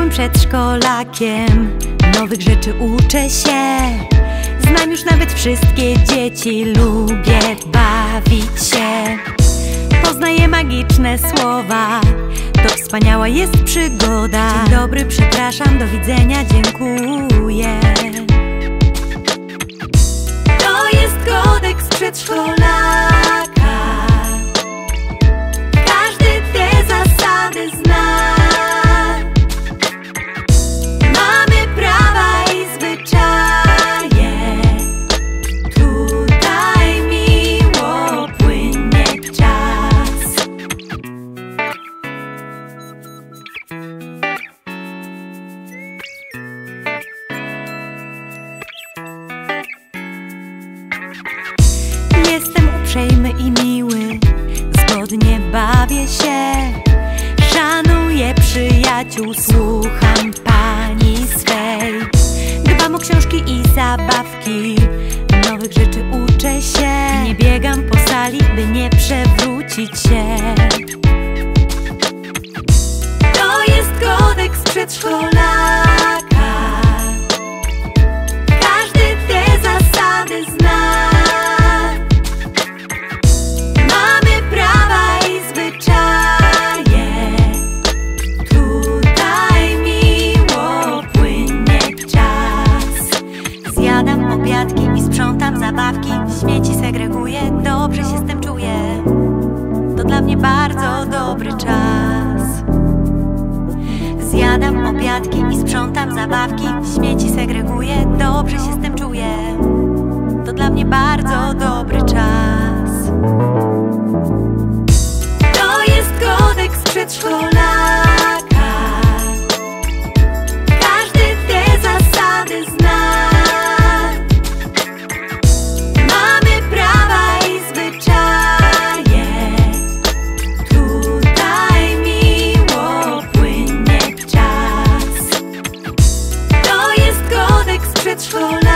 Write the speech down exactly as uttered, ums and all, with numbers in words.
Jestem przedszkolakiem, nowych rzeczy uczę się. Znam już nawet wszystkie dzieci, lubię bawić się. Poznaję magiczne słowa, to wspaniała jest przygoda. Dzień dobry, przepraszam, do widzenia, dziękuję. To jest kodeks przedszkolaka. Każdy te zasady zna. Mamy prawa i zwyczaje. Tutaj miło płynie czas. Jestem uprzejmy i miły, zgodnie bawię się. Szanuję przyjaciół, słucham pani swej. Dbam o książki i zabawki, nowych rzeczy uczę się. Nie biegam po sali, by nie przewrócić się. To jest kodeks przedszkolaka. Każdy te zasady zna. I sprzątam zabawki, śmieci segreguję, dobrze się z tym czuję. To dla mnie bardzo dobry czas. Zjadam obiadki i sprzątam zabawki, śmieci segreguję, dobrze się z tym czuję. To dla mnie bardzo dobry czas. To jest kodeks przedszkolaka. Każdy te zasady zna. Przedszkolaka.